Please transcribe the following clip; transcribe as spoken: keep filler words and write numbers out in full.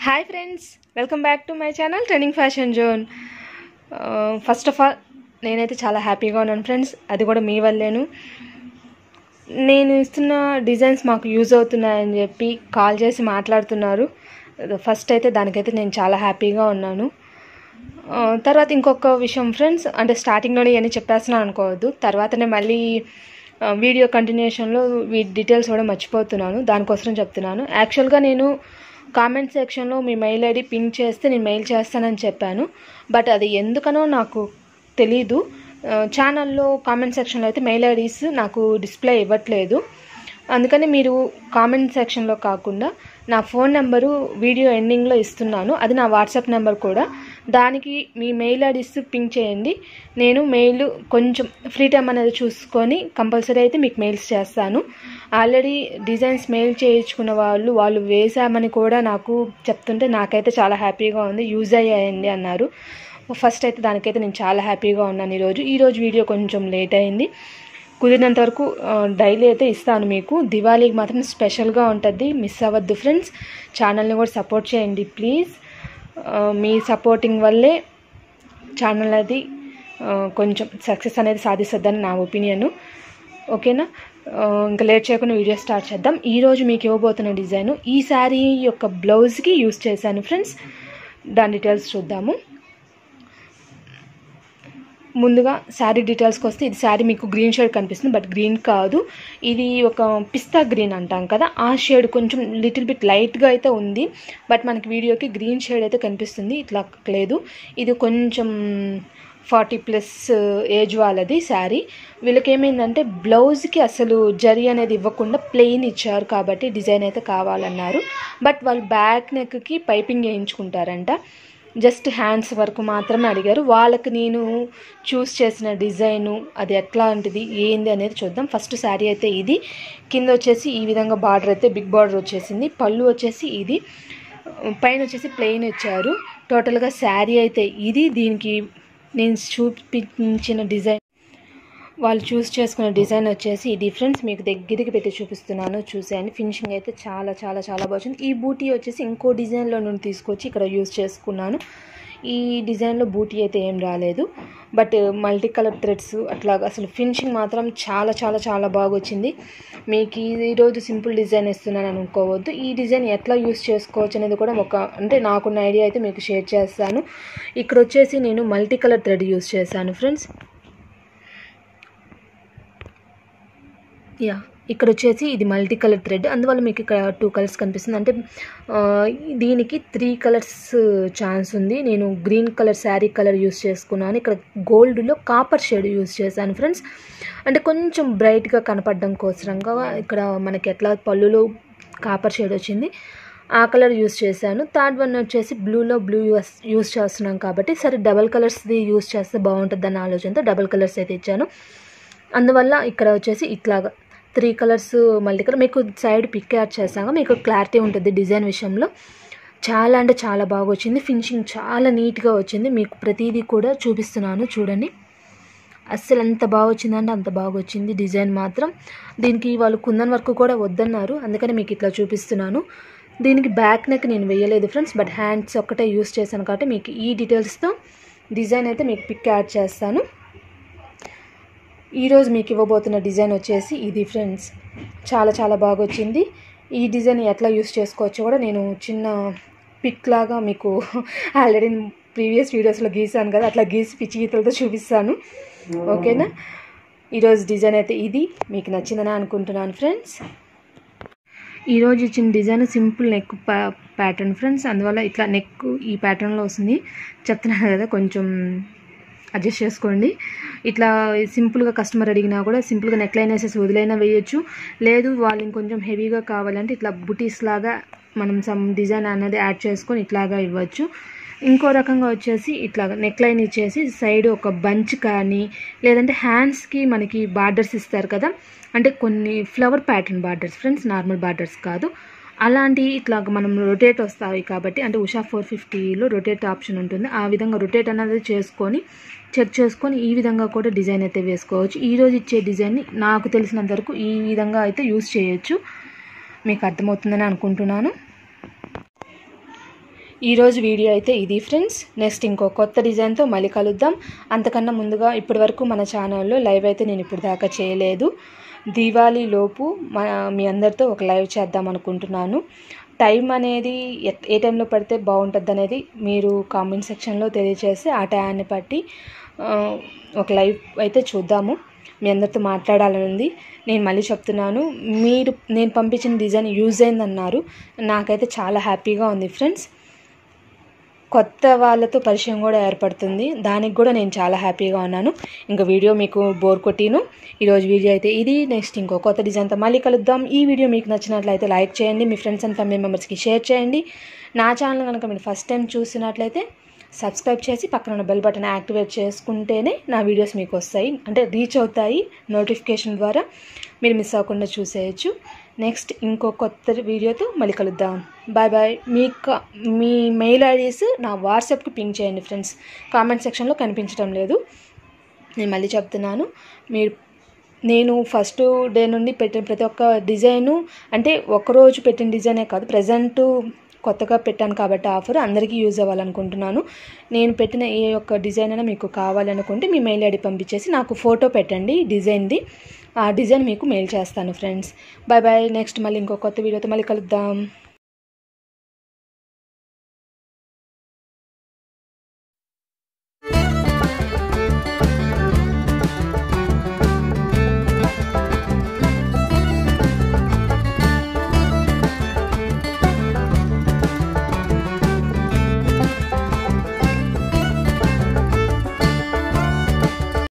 Hi friends, welcome back to my channel trending fashion zone. First of all నేనైతే చాలా హ్యాపీగా ఉన్నాను friends. అది కూడా మీ వల్లేను. నేను ఇస్తున్న డిజైన్స్ మాకు యూజ్ అవుతున్నాయని చెప్పి కాల్ చేసి మాట్లాడుతున్నారు. ఫస్ట్ అయితే దానికైతే నేను చాలా హ్యాపీగా ఉన్నాను. తర్వాత ఇంకొక విషయం ఫ్రెండ్స్, అంటే స్టార్టింగ్లోనే ఇవన్నీ చెప్పేస్తున్నాను అనుకోవద్దు. తర్వాతనే మళ్ళీ వీడియో కంటిన్యూషన్లో వీటి డీటెయిల్స్ కూడా మర్చిపోతున్నాను, దానికోసం చెప్తున్నాను. యాక్చువల్గా నేను కామెంట్ సెక్షన్లో మీ మెయిల్ ఐడి పిన్ చేస్తే నేను మెయిల్ చేస్తానని చెప్పాను. బట్ అది ఎందుకనో నాకు తెలీదు. ఛానల్లో కామెంట్ సెక్షన్లో అయితే మెయిల్ ఐడీస్ నాకు డిస్ప్లే ఇవ్వట్లేదు. అందుకని మీరు కామెంట్ సెక్షన్లో కాకుండా నా ఫోన్ నెంబరు వీడియో ఎండింగ్లో ఇస్తున్నాను. అది నా వాట్సాప్ నెంబర్ కూడా. దానికి మీ మెయిల్ ఐడీస్ పింక్ చేయండి. నేను మెయిల్ కొంచెం ఫ్రీ టైం అనేది చూసుకొని కంపల్సరీ అయితే మీకు మెయిల్స్ చేస్తాను. ఆల్రెడీ డిజైన్స్ మెయిల్ చేయించుకున్న వాళ్ళు వాళ్ళు వేసామని కూడా నాకు చెప్తుంటే నాకైతే చాలా హ్యాపీగా ఉంది. యూజ్ అయ్యాయండి అన్నారు. ఫస్ట్ అయితే దానికైతే నేను చాలా హ్యాపీగా ఉన్నాను. ఈరోజు ఈరోజు వీడియో కొంచెం లేట్ అయింది. కుదిరినంత వరకు డైలీ అయితే ఇస్తాను మీకు. దివాళీకి మాత్రం స్పెషల్గా ఉంటుంది, మిస్ అవ్వద్దు ఫ్రెండ్స్. ఛానల్ని కూడా సపోర్ట్ చేయండి ప్లీజ్. మీ సపోర్టింగ్ వల్లే ఛానల్ అది కొంచెం సక్సెస్ అనేది సాధిస్తుందని నా ఒపీనియన్. ఓకేనా, ఇంకా లేట్ చేయకుండా వీడియో స్టార్ట్ చేద్దాం. ఈరోజు మీకు ఇవ్వబోతున్న డిజైన్ ఈ శారీ యొక్క బ్లౌజ్కి యూజ్ చేశాను ఫ్రెండ్స్. దాని డీటెయిల్స్ చూద్దాము. ముందుగా శారీ డీటెయిల్స్కి వస్తే, ఇది శారీ మీకు గ్రీన్ షేడ్ కనిపిస్తుంది, బట్ గ్రీన్ కాదు, ఇది ఒక పిస్తా గ్రీన్ అంటాం కదా, ఆ షేడ్ కొంచెం లిటిల్ బిట్ లైట్గా అయితే ఉంది. బట్ మనకి వీడియోకి గ్రీన్ షేడ్ అయితే కనిపిస్తుంది, ఇట్లా లేదు. ఇది కొంచెం ఫార్టీ ప్లస్ ఏజ్ వాళ్ళది శారీ. వీళ్ళకి ఏమైందంటే బ్లౌజ్కి అసలు జరీ అనేది ఇవ్వకుండా ప్లెయిన్ ఇచ్చారు కాబట్టి డిజైన్ అయితే కావాలన్నారు. బట్ వాళ్ళు బ్యాక్ నెక్కి పైపింగ్ వేయించుకుంటారంట. జస్ట్ హ్యాండ్స్ వరకు మాత్రమే అడిగారు. వాళ్ళకి నేను చూస్ చేసిన డిజైను అది ఎట్లాంటిది ఏంది అనేది చూద్దాం. ఫస్ట్ శారీ అయితే ఇది. కింద వచ్చేసి ఈ విధంగా బార్డర్ అయితే బిగ్ బార్డర్ వచ్చేసింది. పళ్ళు వచ్చేసి ఇది, పైన వచ్చేసి ప్లెయిన్ ఇచ్చారు. టోటల్గా శారీ అయితే ఇది. దీనికి నేను చూపించిన డిజైన్, వాళ్ళు చూస్ చేసుకున్న డిజైన్ వచ్చేసి ఈ డిఫరెన్స్ మీకు దగ్గరికి పెట్టి చూపిస్తున్నాను, చూసేయండి. ఫినిషింగ్ అయితే చాలా చాలా చాలా బాగుంది. ఈ బూటీ వచ్చేసి ఇంకో డిజైన్లో నుండి తీసుకొచ్చి ఇక్కడ యూజ్ చేసుకున్నాను. ఈ డిజైన్లో బూటీ అయితే ఏం రాలేదు, బట్ మల్టీ కలర్ థ్రెడ్స్ అట్లా అసలు ఫినిషింగ్ మాత్రం చాలా చాలా చాలా బాగా వచ్చింది. మీకు ఈరోజు సింపుల్ డిజైన్ ఇస్తున్నాను అనుకోవద్దు. ఈ డిజైన్ ఎట్లా యూజ్ చేసుకోవచ్చు అనేది కూడా ఒక అంటే నాకున్న ఐడియా అయితే మీకు షేర్ చేస్తాను. ఇక్కడ వచ్చేసి నేను మల్టీ కలర్ థ్రెడ్ యూజ్ చేశాను ఫ్రెండ్స్. యా, ఇక్కడ వచ్చేసి ఇది మల్టీ కలర్ థ్రెడ్, అందువల్ల మీకు ఇక్కడ టూ కలర్స్ కనిపిస్తుంది. అంటే దీనికి త్రీ కలర్స్ ఛాన్స్ ఉంది. నేను green colour sari colour use చేసుకున్నాను. ఇక్కడ గోల్డ్లో కాపర్ షేడ్ యూస్ చేశాను ఫ్రెండ్స్. అంటే కొంచెం బ్రైట్గా కనపడడం కోసంగా ఇక్కడ మనకి ఎట్లా పళ్ళులో కాపర్ షేడ్ వచ్చింది, ఆ కలర్ యూస్ చేశాను. థర్డ్ వన్ వచ్చేసి బ్లూలో బ్లూ యూస్ యూస్ చేస్తున్నాం కాబట్టి సరే డబల్ కలర్స్ది యూస్ చేస్తే బాగుంటుంది అన్న ఆలోచనతో డబల్ కలర్స్ అయితే ఇచ్చాను. అందువల్ల ఇక్కడ వచ్చేసి ఇట్లాగా త్రీ కలర్స్ మల్టీ కలర్ మీకు సైడ్ పిక్ యాడ్ చేసాక మీకు క్లారిటీ ఉంటుంది డిజైన్ విషయంలో. చాలా అంటే చాలా బాగా వచ్చింది. ఫినిషింగ్ చాలా నీట్గా వచ్చింది. మీకు ప్రతిదీ కూడా చూపిస్తున్నాను చూడండి. అస్సలు ఎంత బాగా వచ్చిందంటే అంత బాగా వచ్చింది డిజైన్ మాత్రం. దీనికి వాళ్ళు కుందన్ వర్క్ కూడా వద్దన్నారు, అందుకని మీకు ఇట్లా చూపిస్తున్నాను. దీనికి బ్యాక్ నెక్ నేను వేయలేదు ఫ్రెండ్స్, బట్ హ్యాండ్స్ ఒక్కటే యూస్ చేశాను కాబట్టి మీకు ఈ డీటెయిల్స్తో డిజైన్ అయితే మీకు పిక్ యాడ్ చేస్తాను. ఈరోజు మీకు ఇవ్వబోతున్న డిజైన్ వచ్చేసి ఇది ఫ్రెండ్స్. చాలా చాలా బాగా వచ్చింది. ఈ డిజైన్ ఎట్లా యూస్ చేసుకోవచ్చో కూడా నేను చిన్న పిక్ లాగా మీకు ఆల్రెడీ ప్రీవియస్ వీడియోస్లో గీసాను కదా, అట్లా గీసి పిచ్చి గీతలతో చూపిస్తాను. ఓకేనా, ఈరోజు డిజైన్ అయితే ఇది. మీకు నచ్చిందని అనుకుంటున్నాను ఫ్రెండ్స్. ఈరోజు ఇచ్చిన design simple neck pattern friends, అందువల్ల ఇట్లా నెక్ ఈ ప్యాటర్న్లో వస్తుంది. చెప్తున్నాను కదా, కొంచెం అడ్జస్ట్ చేసుకోండి. ఇట్లా సింపుల్గా కస్టమర్ అడిగినా కూడా సింపుల్గా నెక్ లైన్ వేసేసి వదిలైనా వేయచ్చు. లేదు వాళ్ళు ఇంకొంచెం హెవీగా కావాలంటే ఇట్లా బుటీస్ లాగా మనం సమ్ డిజైన్ అనేది యాడ్ చేసుకొని ఇట్లాగా ఇవ్వచ్చు. ఇంకో రకంగా వచ్చేసి ఇట్లాగా నెక్ లైన్ ఇచ్చేసి సైడ్ ఒక బంచ్ కానీ, లేదంటే హ్యాండ్స్కి మనకి బార్డర్స్ ఇస్తారు కదా, అంటే కొన్ని flower pattern borders friends, normal borders కాదు. అలాంటి ఇట్లా మనం రొటేట్ వస్తాయి కాబట్టి, అంటే ఉషా ఫోర్ ఫిఫ్టీలో రొటేట్ ఆప్షన్ ఉంటుంది, ఆ విధంగా రొటేట్ అనేది చేసుకొని చెక్ చేసుకొని ఈ విధంగా కూడా డిజైన్ అయితే వేసుకోవచ్చు. ఈరోజు ఇచ్చే డిజైన్ని నాకు తెలిసినంత వరకు ఈ విధంగా అయితే యూస్ చేయొచ్చు. మీకు అర్థమవుతుందని అనుకుంటున్నాను. ఈరోజు వీడియో అయితే ఇది ఫ్రెండ్స్. నెక్స్ట్ ఇంకో కొత్త డిజైన్తో మళ్ళీ కలుద్దాం. అంతకన్నా ముందుగా ఇప్పటి వరకు మన ఛానల్లో లైవ్ అయితే నేను ఇప్పుడు దాకా చేయలేదు. దీవాళీ లోపు మీ అందరితో ఒక లైవ్ చేద్దాం అనుకుంటున్నాను. టైం అనేది ఏ టైంలో పడితే బాగుంటుంది అనేది మీరు కామెంట్ సెక్షన్లో తెలియజేసి ఆ టైంని బట్టి ఒక లైవ్ అయితే చూద్దాము. మీ అందరితో మాట్లాడాలని ఉంది. నేను మళ్ళీ చెప్తున్నాను, మీరు నేను పంపించిన డిజైన్ యూజ్ అయిందన్నారు. నాకైతే చాలా హ్యాపీగా ఉంది ఫ్రెండ్స్. కొత్త వాళ్ళతో పరిచయం కూడా ఏర్పడుతుంది, దానికి కూడా నేను చాలా హ్యాపీగా ఉన్నాను. ఇంకా వీడియో మీకు బోర్ కొట్టిను. ఈరోజు వీడియో అయితే ఇది. నెక్స్ట్ ఇంకో కొత్త డిజైన్తో మళ్ళీ కలుద్దాం. ఈ వీడియో మీకు నచ్చినట్లయితే లైక్ చేయండి, మీ ఫ్రెండ్స్ అండ్ ఫ్యామిలీ మెంబర్స్కి షేర్ చేయండి. నా ఛానల్ కనుక మీరు ఫస్ట్ టైం చూసినట్లయితే సబ్స్క్రైబ్ చేసి పక్కన ఉన్న బెల్ బటన్ యాక్టివేట్ చేసుకుంటేనే నా వీడియోస్ మీకు వస్తాయి, అంటే రీచ్ అవుతాయి నోటిఫికేషన్ ద్వారా. మీరు మిస్ అవ్వకుండా చూసేయచ్చు. నెక్స్ట్ ఇంకో కొత్త వీడియోతో మళ్ళీ కలుద్దాం. Bye bye. మీ మీ మెయిల్ ఐడీస్ నా వాట్సాప్కి పింక్ చేయండి ఫ్రెండ్స్. కామెంట్ సెక్షన్లో కనిపించడం లేదు. నేను మళ్ళీ చెప్తున్నాను, మీరు నేను ఫస్ట్ డే నుండి పెట్టిన ప్రతి ఒక్క డిజైను, అంటే ఒకరోజు పెట్టిన డిజైనే కాదు, ప్రజెంట్ కొత్తగా పెట్టాను కాబట్టి ఆఫర్ అందరికీ యూజ్ అవ్వాలనుకుంటున్నాను. నేను పెట్టిన ఏ ఒక్క డిజైన్ అయినా మీకు కావాలనుకుంటే మీ మెయిల్ ఐడి పంపించేసి నాకు ఫోటో పెట్టండి డిజైన్ది. ఆ డిజైన్ మీకు మెయిల్ చేస్తాను ఫ్రెండ్స్. Bye bye. నెక్స్ట్ మళ్ళీ ఇంకో కొత్త వీడియోతో మళ్ళీ కలుద్దాం.